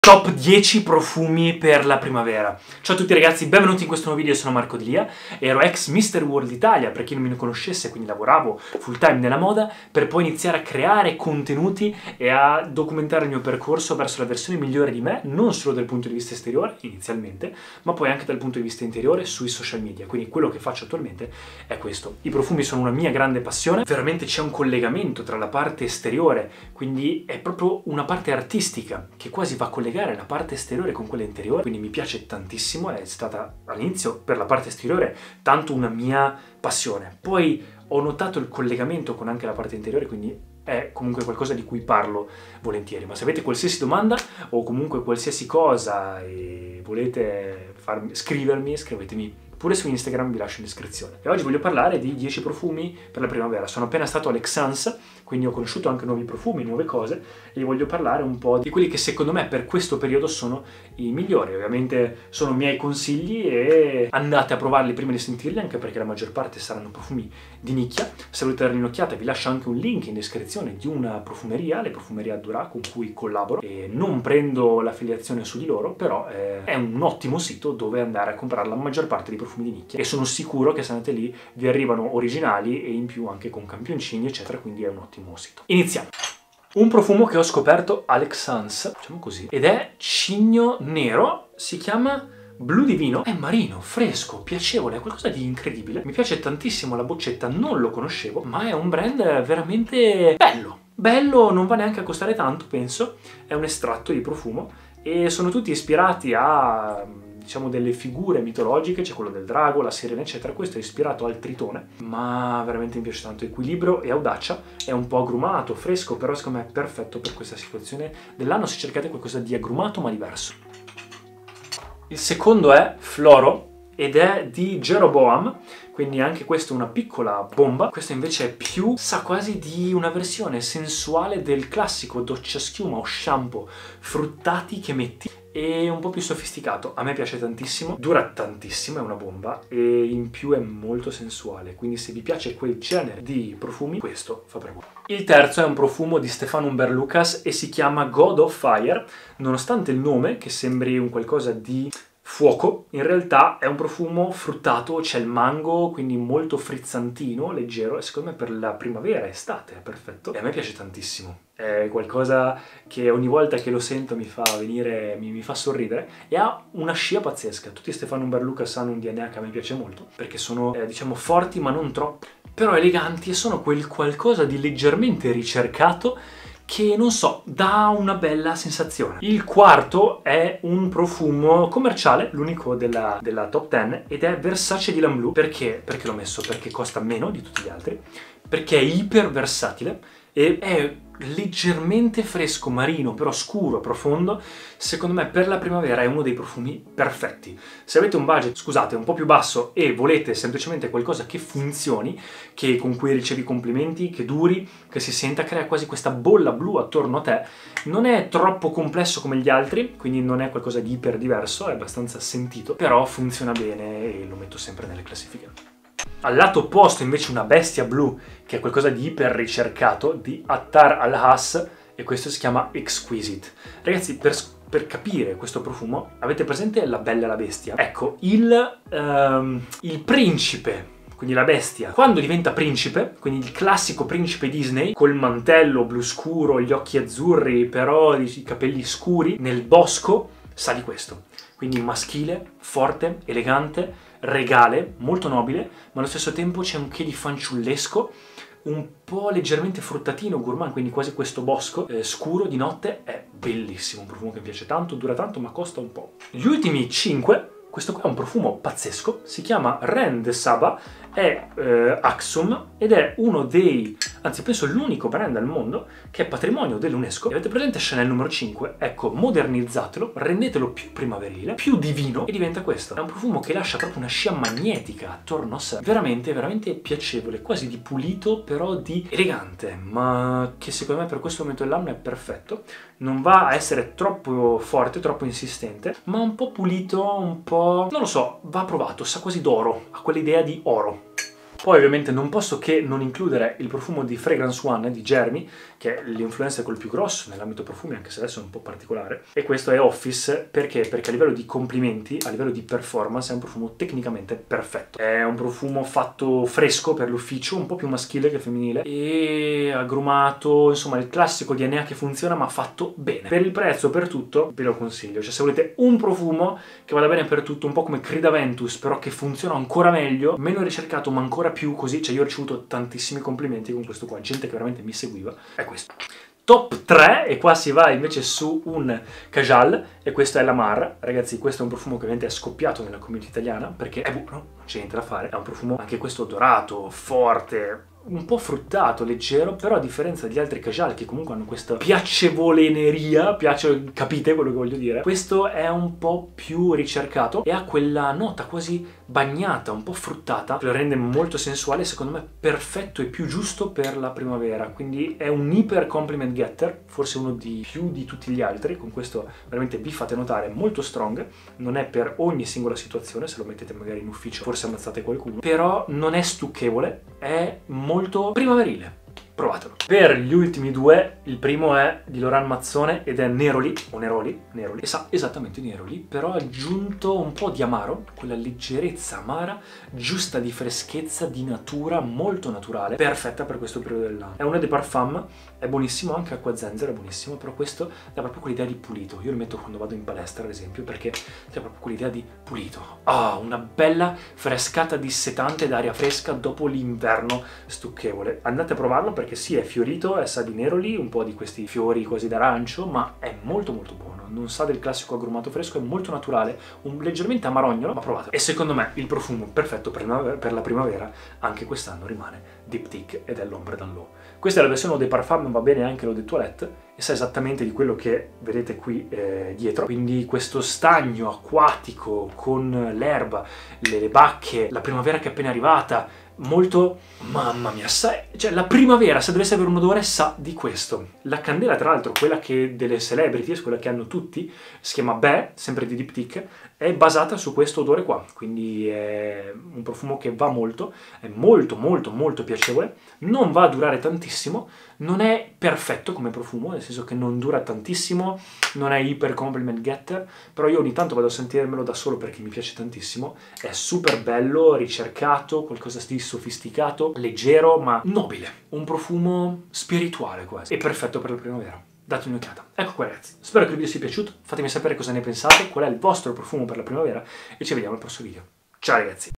Top 10 profumi per la primavera. Ciao a tutti ragazzi, benvenuti in questo nuovo video, sono Marco D'Elia, ero ex Mr. World Italia, per chi non mi conoscesse, quindi lavoravo full time nella moda, per poi iniziare a creare contenuti e a documentare il mio percorso verso la versione migliore di me, non solo dal punto di vista esteriore, inizialmente, ma poi anche dal punto di vista interiore sui social media, quindi quello che faccio attualmente è questo. I profumi sono una mia grande passione, veramente c'è un collegamento tra la parte esteriore, quindi è proprio una parte artistica che quasi va a collegare la parte esteriore con quella interiore, quindi mi piace tantissimo, è stata all'inizio per la parte esteriore tanto una mia passione, poi ho notato il collegamento con anche la parte interiore, quindi è comunque qualcosa di cui parlo volentieri. Ma se avete qualsiasi domanda o comunque qualsiasi cosa e volete scrivermi, scrivetemi pure su Instagram, vi lascio in descrizione. E oggi voglio parlare di 10 profumi per la primavera. Sono appena stato all'Exans, quindi ho conosciuto anche nuovi profumi, nuove cose, e voglio parlare un po' di quelli che secondo me per questo periodo sono i migliori. Ovviamente sono miei consigli e andate a provarli prima di sentirli, anche perché la maggior parte saranno profumi di nicchia. Se volete dare un'occhiata vi lascio anche un link in descrizione di una profumeria, le profumerie Addura, con cui collaboro, e non prendo l'affiliazione su di loro, però è un ottimo sito dove andare a comprare la maggior parte dei profumi di nicchia, e sono sicuro che se andate lì vi arrivano originali e in più anche con campioncini eccetera, quindi è un ottimo sito. Iniziamo. Un profumo che ho scoperto all'Exans, diciamo così, ed è cigno nero, si chiama Blu Divino, è marino, fresco, piacevole, è qualcosa di incredibile. Mi piace tantissimo la boccetta, non lo conoscevo, ma è un brand veramente bello. Bello, non va neanche a costare tanto, penso, è un estratto di profumo e sono tutti ispirati a, diciamo, delle figure mitologiche, c'è quello del drago, la sirena eccetera. Questo è ispirato al tritone, ma veramente mi piace tanto, equilibrio e audacia, è un po' agrumato, fresco, però secondo me è perfetto per questa situazione dell'anno se cercate qualcosa di agrumato ma diverso. Il secondo è Floro ed è di Jeroboam, quindi anche questo è una piccola bomba. Questo invece è più, sa quasi di una versione sensuale del classico doccia schiuma o shampoo fruttati che metti, e un po' più sofisticato. A me piace tantissimo, dura tantissimo, è una bomba e in più è molto sensuale, quindi se vi piace quel genere di profumi questo fa per voi. Il terzo è un profumo di Stefano Humbert Lucas e si chiama God of Fire. Nonostante il nome che sembri un qualcosa di fuoco, in realtà è un profumo fruttato, c'è il mango, quindi molto frizzantino, leggero, e secondo me per la primavera, estate è perfetto, e a me piace tantissimo. È qualcosa che ogni volta che lo sento mi fa venire, mi fa sorridere, e ha una scia pazzesca. Tutti Stefano Humbert Lucas hanno un DNA che a me piace molto, perché sono, diciamo, forti ma non troppo, però eleganti, e sono quel qualcosa di leggermente ricercato che, non so, dà una bella sensazione. Il quarto è un profumo commerciale, l'unico della top 10, ed è Versace Dylan Blue. Perché? Perché l'ho messo? Perché costa meno di tutti gli altri, perché è iper versatile e è leggermente fresco, marino, però scuro, profondo. Secondo me per la primavera è uno dei profumi perfetti. Se avete un budget, scusate, un po' più basso e volete semplicemente qualcosa che funzioni, con cui ricevi complimenti, che duri, che si senta, crea quasi questa bolla blu attorno a te, non è troppo complesso come gli altri, quindi non è qualcosa di iper diverso, è abbastanza sentito, però funziona bene e lo metto sempre nelle classifiche. Al lato opposto invece una bestia blu, che è qualcosa di iper ricercato, di Attar al-Has, e questo si chiama Exquisite. Ragazzi, per capire questo profumo, avete presente La Bella e la Bestia? Ecco, il principe, quindi la bestia, quando diventa principe, quindi il classico principe Disney, col mantello blu scuro, gli occhi azzurri, però i capelli scuri, nel bosco, sa di questo. Quindi maschile, forte, elegante, regale, molto nobile, ma allo stesso tempo c'è un che di fanciullesco, un po' leggermente fruttatino, gourmand, quindi quasi questo bosco scuro di notte. È bellissimo, un profumo che mi piace tanto, dura tanto, ma costa un po'. Gli ultimi 5, questo qua è un profumo pazzesco, si chiama Reine de Saba, è Axum ed è uno dei, anzi penso l'unico brand al mondo che è patrimonio dell'UNESCO. Avete presente Chanel numero 5? Ecco, modernizzatelo, rendetelo più primaverile, più divino, e diventa questo. È un profumo che lascia proprio una scia magnetica attorno a sé, veramente, veramente piacevole, quasi di pulito, però di elegante, ma che secondo me per questo momento dell'anno è perfetto. Non va a essere troppo forte, troppo insistente, ma un po' pulito, un po', non lo so, va provato, sa quasi d'oro, ha quell'idea di oro. Poi ovviamente non posso che non includere il profumo di Fragrance One di Jeremy, che è l'influencer quello più grosso nell'ambito profumi, anche se adesso è un po' particolare. E questo è Office, perché? Perché a livello di complimenti, a livello di performance, è un profumo tecnicamente perfetto. È un profumo fatto fresco per l'ufficio, un po' più maschile che femminile, e agrumato, insomma il classico DNA che funziona ma fatto bene. Per il prezzo, per tutto, ve lo consiglio. Cioè se volete un profumo che vada bene per tutto, un po' come Creed Aventus, però che funziona ancora meglio, meno ricercato ma ancora più così, cioè io ho ricevuto tantissimi complimenti con questo qua, gente che veramente mi seguiva, è questo. Top 3, e qua si va invece su un Cajal, e questo è la Mar. Ragazzi, questo è un profumo che ovviamente è scoppiato nella community italiana, perché è buono, non c'è niente da fare, è un profumo anche questo dorato, forte, un po' fruttato, leggero, però a differenza degli altri Cajal che comunque hanno questa piacevoleria, capite quello che voglio dire? Questo è un po' più ricercato e ha quella nota quasi bagnata, un po' fruttata, che lo rende molto sensuale, secondo me perfetto e più giusto per la primavera, quindi è un iper compliment getter, forse uno di più di tutti gli altri, con questo veramente vi fate notare, molto strong, non è per ogni singola situazione, se lo mettete magari in ufficio forse ammazzate qualcuno, però non è stucchevole, è molto primaverile. Provatelo. Per gli ultimi due, il primo è di Laurent Mazzone ed è Neroli, o Neroli, e sa esattamente Neroli, però ha aggiunto un po' di amaro, quella leggerezza amara, giusta di freschezza, di natura, molto naturale, perfetta per questo periodo dell'anno. È uno dei parfum, è buonissimo, anche acqua zenzero è buonissimo, però questo dà proprio quell'idea di pulito. Io lo metto quando vado in palestra, ad esempio, perché dà proprio quell'idea di pulito. Ah, una bella frescata dissetante d'aria fresca dopo l'inverno stucchevole. Andate a provarlo perché sì, è fiorito, è sa di Neroli, un po' di questi fiori quasi d'arancio, ma è molto molto buono. Non sa del classico agrumato fresco, è molto naturale, leggermente amarognolo, ma provatelo. E secondo me il profumo perfetto per la primavera anche quest'anno rimane Diptyque ed è l'Ombre d'Anlou. Questa è la versione dei parfum, va bene anche l'Eau de Toilette, e sa esattamente di quello che vedete qui dietro. Quindi questo stagno acquatico con l'erba, le bacche, la primavera che è appena arrivata, molto, mamma mia, cioè la primavera, se dovesse avere un odore, sa di questo. La candela, tra l'altro, quella che delle celebrities, quella che hanno tutti, si chiama Bè, sempre di Diptyque, è basata su questo odore qua, quindi è un profumo che va molto, è molto molto molto piacevole, non va a durare tantissimo, non è perfetto come profumo, nel senso che non dura tantissimo, non è iper compliment getter, però io ogni tanto vado a sentirmelo da solo perché mi piace tantissimo, è super bello, ricercato, qualcosa di sofisticato, leggero ma nobile, un profumo spirituale quasi, e perfetto per la primavera. Date un'occhiata. Ecco qua ragazzi, spero che il video sia piaciuto, fatemi sapere cosa ne pensate, qual è il vostro profumo per la primavera e ci vediamo al prossimo video. Ciao ragazzi!